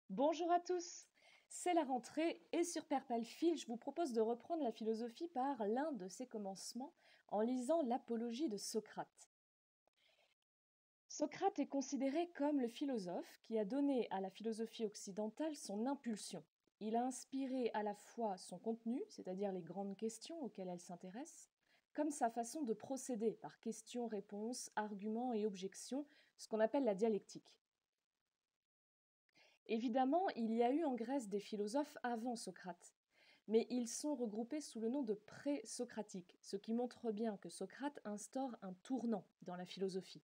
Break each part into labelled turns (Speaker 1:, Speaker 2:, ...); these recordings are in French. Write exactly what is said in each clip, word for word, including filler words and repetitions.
Speaker 1: Bonjour à tous, c'est la rentrée et sur Perpalfil, je vous propose de reprendre la philosophie par l'un de ses commencements en lisant l'Apologie de Socrate. Socrate est considéré comme le philosophe qui a donné à la philosophie occidentale son impulsion. Il a inspiré à la fois son contenu, c'est-à-dire les grandes questions auxquelles elle s'intéresse, comme sa façon de procéder par questions, réponses, arguments et objections, ce qu'on appelle la dialectique. Évidemment, il y a eu en Grèce des philosophes avant Socrate, mais ils sont regroupés sous le nom de pré-socratiques, ce qui montre bien que Socrate instaure un tournant dans la philosophie.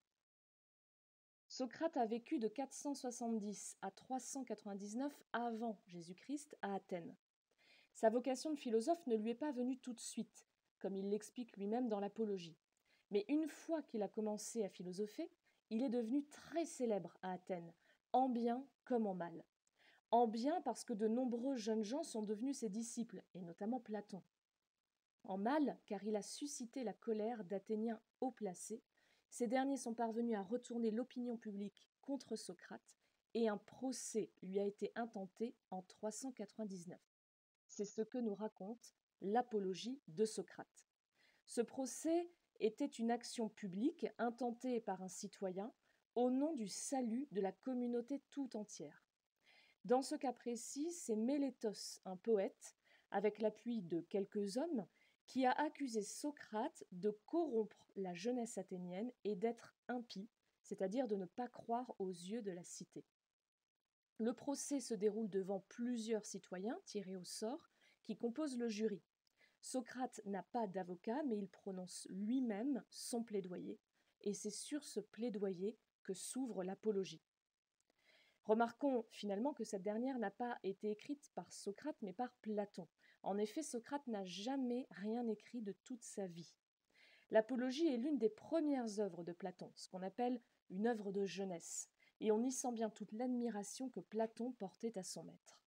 Speaker 1: Socrate a vécu de quatre cent soixante-dix à trois cent quatre-vingt-dix-neuf avant Jésus-Christ à Athènes. Sa vocation de philosophe ne lui est pas venue tout de suite, comme il l'explique lui-même dans l'Apologie. Mais une fois qu'il a commencé à philosopher, il est devenu très célèbre à Athènes, en bien comme en mal. En bien parce que de nombreux jeunes gens sont devenus ses disciples, et notamment Platon. En mal car il a suscité la colère d'Athéniens haut placés. Ces derniers sont parvenus à retourner l'opinion publique contre Socrate, et un procès lui a été intenté en trois cent quatre-vingt-dix-neuf. C'est ce que nous raconte l'Apologie de Socrate. Ce procès était une action publique intentée par un citoyen au nom du salut de la communauté tout entière. Dans ce cas précis, c'est Mélétos, un poète, avec l'appui de quelques hommes, qui a accusé Socrate de corrompre la jeunesse athénienne et d'être impie, c'est-à-dire de ne pas croire aux yeux de la cité. Le procès se déroule devant plusieurs citoyens tirés au sort qui composent le jury. Socrate n'a pas d'avocat, mais il prononce lui-même son plaidoyer, et c'est sur ce plaidoyer que s'ouvre l'apologie. Remarquons finalement que cette dernière n'a pas été écrite par Socrate, mais par Platon. En effet, Socrate n'a jamais rien écrit de toute sa vie. L'Apologie est l'une des premières œuvres de Platon, ce qu'on appelle une œuvre de jeunesse, et on y sent bien toute l'admiration que Platon portait à son maître.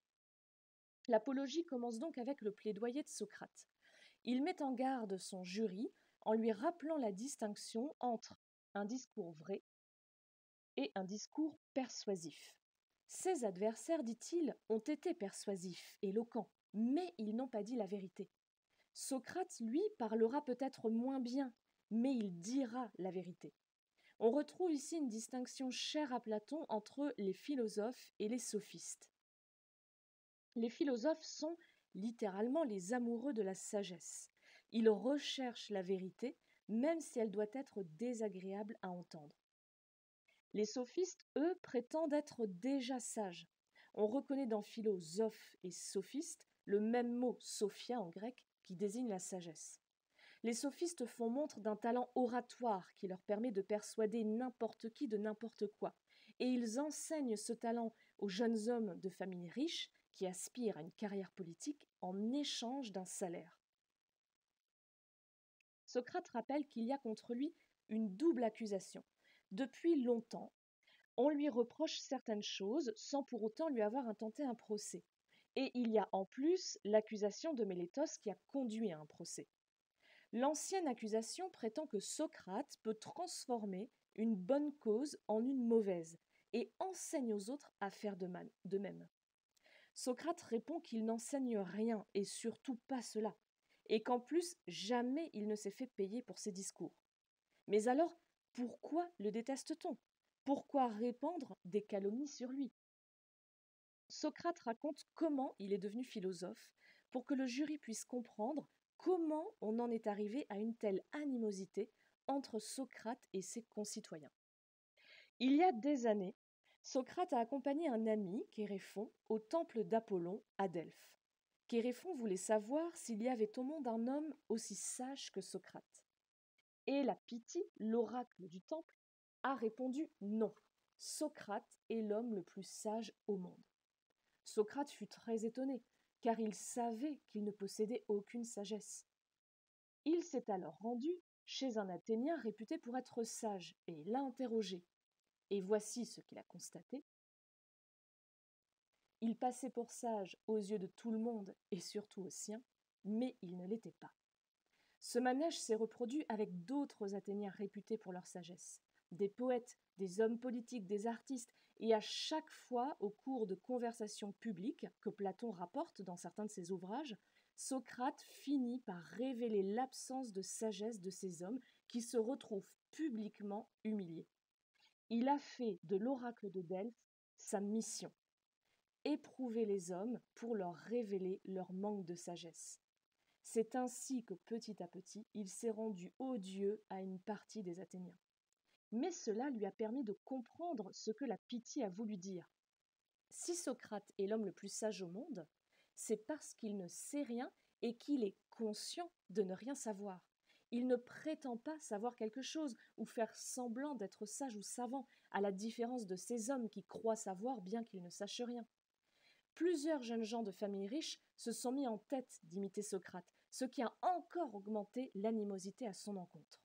Speaker 1: L'Apologie commence donc avec le plaidoyer de Socrate. Il met en garde son jury en lui rappelant la distinction entre un discours vrai et un discours persuasif. Ses adversaires, dit-il, ont été persuasifs, éloquents, mais ils n'ont pas dit la vérité. Socrate, lui, parlera peut-être moins bien, mais il dira la vérité. On retrouve ici une distinction chère à Platon entre les philosophes et les sophistes. Les philosophes sont littéralement les amoureux de la sagesse. Ils recherchent la vérité, même si elle doit être désagréable à entendre. Les sophistes, eux, prétendent être déjà sages. On reconnaît dans philosophe et sophiste le même mot sophia en grec qui désigne la sagesse. Les sophistes font montre d'un talent oratoire qui leur permet de persuader n'importe qui de n'importe quoi. Et ils enseignent ce talent aux jeunes hommes de familles riches qui aspirent à une carrière politique en échange d'un salaire. Socrate rappelle qu'il y a contre lui une double accusation. Depuis longtemps, on lui reproche certaines choses sans pour autant lui avoir intenté un procès. Et il y a en plus l'accusation de Mélétos qui a conduit à un procès. L'ancienne accusation prétend que Socrate peut transformer une bonne cause en une mauvaise et enseigne aux autres à faire de même. Socrate répond qu'il n'enseigne rien et surtout pas cela, et qu'en plus jamais il ne s'est fait payer pour ses discours. Mais alors, pourquoi le déteste-t-on ? Pourquoi répandre des calomnies sur lui ? Socrate raconte comment il est devenu philosophe pour que le jury puisse comprendre comment on en est arrivé à une telle animosité entre Socrate et ses concitoyens. Il y a des années, Socrate a accompagné un ami, Chéréphon, au temple d'Apollon à Delphes. Chéréphon voulait savoir s'il y avait au monde un homme aussi sage que Socrate. Et la Pythie, l'oracle du temple, a répondu non. Socrate est l'homme le plus sage au monde. Socrate fut très étonné, car il savait qu'il ne possédait aucune sagesse. Il s'est alors rendu chez un Athénien réputé pour être sage, et l'a interrogé. Et voici ce qu'il a constaté. Il passait pour sage aux yeux de tout le monde, et surtout aux siens, mais il ne l'était pas. Ce manège s'est reproduit avec d'autres Athéniens réputés pour leur sagesse. Des poètes, des hommes politiques, des artistes Et à chaque fois, au cours de conversations publiques que Platon rapporte dans certains de ses ouvrages, Socrate finit par révéler l'absence de sagesse de ces hommes qui se retrouvent publiquement humiliés. Il a fait de l'oracle de Delphes sa mission, éprouver les hommes pour leur révéler leur manque de sagesse. C'est ainsi que petit à petit, il s'est rendu odieux à une partie des Athéniens. Mais cela lui a permis de comprendre ce que la pitié a voulu dire. Si Socrate est l'homme le plus sage au monde, c'est parce qu'il ne sait rien et qu'il est conscient de ne rien savoir. Il ne prétend pas savoir quelque chose ou faire semblant d'être sage ou savant, à la différence de ces hommes qui croient savoir bien qu'ils ne sachent rien. Plusieurs jeunes gens de familles riches se sont mis en tête d'imiter Socrate, ce qui a encore augmenté l'animosité à son encontre.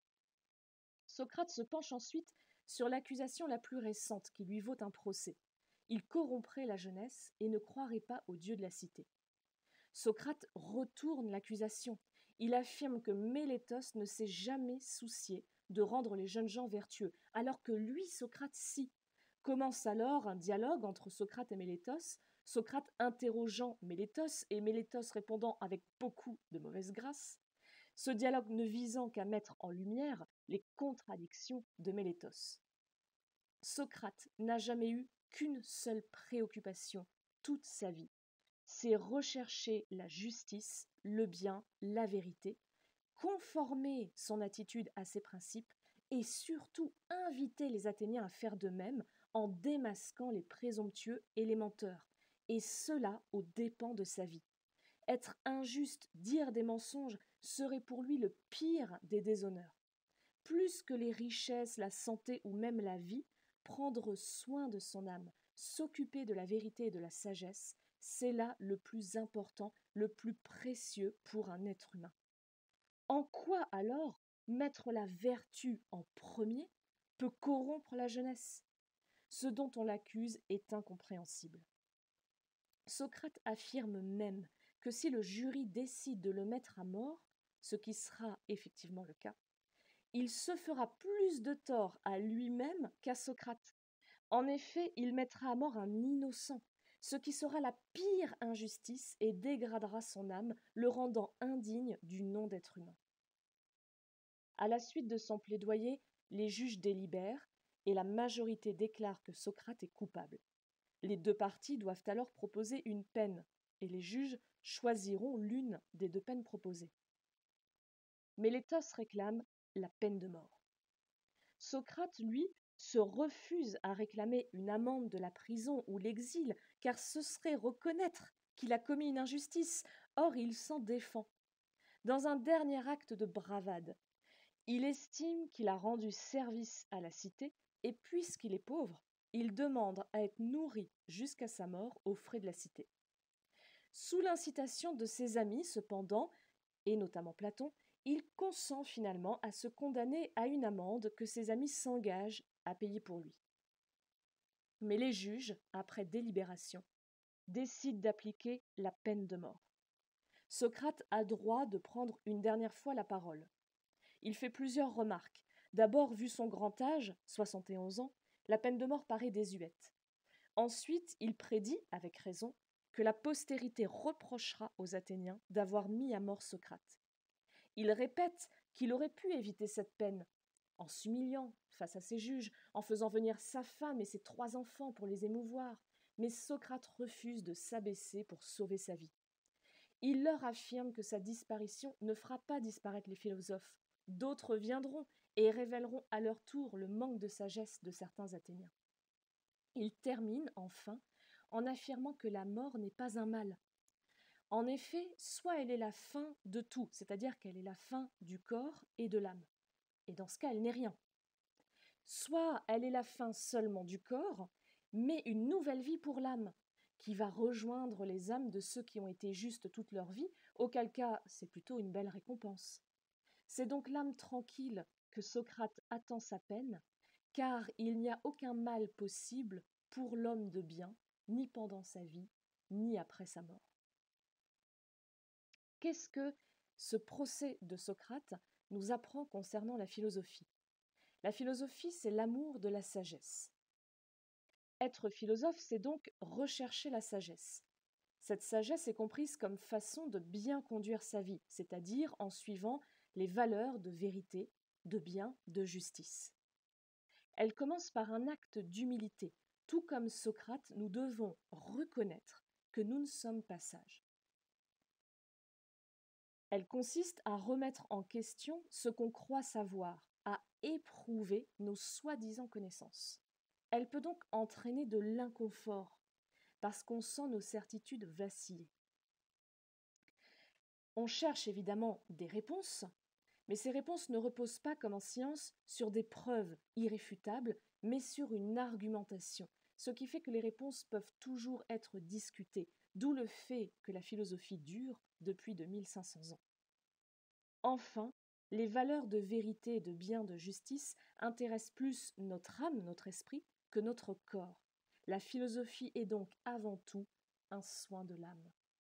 Speaker 1: Socrate se penche ensuite sur l'accusation la plus récente qui lui vaut un procès. Il corromprait la jeunesse et ne croirait pas au dieu de la cité. Socrate retourne l'accusation. Il affirme que Mélétos ne s'est jamais soucié de rendre les jeunes gens vertueux, alors que lui, Socrate, si. Commence alors un dialogue entre Socrate et Mélétos, Socrate interrogeant Mélétos et Mélétos répondant avec beaucoup de mauvaise grâce, ce dialogue ne visant qu'à mettre en lumière les contradictions de Mélétos. Socrate n'a jamais eu qu'une seule préoccupation toute sa vie, c'est rechercher la justice, le bien, la vérité, conformer son attitude à ses principes et surtout inviter les Athéniens à faire de même en démasquant les présomptueux et les menteurs, et cela aux dépens de sa vie. Être injuste, dire des mensonges, serait pour lui le pire des déshonneurs. Plus que les richesses, la santé ou même la vie, prendre soin de son âme, s'occuper de la vérité et de la sagesse, c'est là le plus important, le plus précieux pour un être humain. En quoi alors mettre la vertu en premier peut corrompre la jeunesse? Ce dont on l'accuse est incompréhensible. Socrate affirme même que si le jury décide de le mettre à mort, ce qui sera effectivement le cas, il se fera plus de tort à lui-même qu'à Socrate. En effet, il mettra à mort un innocent, ce qui sera la pire injustice et dégradera son âme, le rendant indigne du nom d'être humain. À la suite de son plaidoyer, les juges délibèrent et la majorité déclare que Socrate est coupable. Les deux parties doivent alors proposer une peine et les juges choisiront l'une des deux peines proposées. Mélétos réclame la peine de mort. Socrate, lui, se refuse à réclamer une amende de la prison ou l'exil, car ce serait reconnaître qu'il a commis une injustice. Or, il s'en défend. Dans un dernier acte de bravade, il estime qu'il a rendu service à la cité, et puisqu'il est pauvre, il demande à être nourri jusqu'à sa mort aux frais de la cité. Sous l'incitation de ses amis, cependant, et notamment Platon, il consent finalement à se condamner à une amende que ses amis s'engagent à payer pour lui. Mais les juges, après délibération, décident d'appliquer la peine de mort. Socrate a droit de prendre une dernière fois la parole. Il fait plusieurs remarques. D'abord, vu son grand âge, soixante et onze ans, la peine de mort paraît désuète. Ensuite, il prédit, avec raison, que la postérité reprochera aux Athéniens d'avoir mis à mort Socrate. Il répète qu'il aurait pu éviter cette peine, en s'humiliant face à ses juges, en faisant venir sa femme et ses trois enfants pour les émouvoir, mais Socrate refuse de s'abaisser pour sauver sa vie. Il leur affirme que sa disparition ne fera pas disparaître les philosophes. D'autres viendront et révéleront à leur tour le manque de sagesse de certains Athéniens. Il termine, enfin, en affirmant que la mort n'est pas un mal. En effet, soit elle est la fin de tout, c'est-à-dire qu'elle est la fin du corps et de l'âme, et dans ce cas, elle n'est rien. Soit elle est la fin seulement du corps, mais une nouvelle vie pour l'âme, qui va rejoindre les âmes de ceux qui ont été justes toute leur vie, auquel cas c'est plutôt une belle récompense. C'est donc l'âme tranquille que Socrate attend sa peine, car il n'y a aucun mal possible pour l'homme de bien, ni pendant sa vie, ni après sa mort. Qu'est-ce que ce procès de Socrate nous apprend concernant la philosophie? La philosophie, c'est l'amour de la sagesse. Être philosophe, c'est donc rechercher la sagesse. Cette sagesse est comprise comme façon de bien conduire sa vie, c'est-à-dire en suivant les valeurs de vérité, de bien, de justice. Elle commence par un acte d'humilité. Tout comme Socrate, nous devons reconnaître que nous ne sommes pas sages. Elle consiste à remettre en question ce qu'on croit savoir, à éprouver nos soi-disant connaissances. Elle peut donc entraîner de l'inconfort, parce qu'on sent nos certitudes vaciller. On cherche évidemment des réponses, mais ces réponses ne reposent pas, comme en science, sur des preuves irréfutables, mais sur une argumentation, ce qui fait que les réponses peuvent toujours être discutées, d'où le fait que la philosophie dure depuis deux mille cinq cents ans. Enfin, les valeurs de vérité, de bien, de justice intéressent plus notre âme, notre esprit, que notre corps. La philosophie est donc avant tout un soin de l'âme.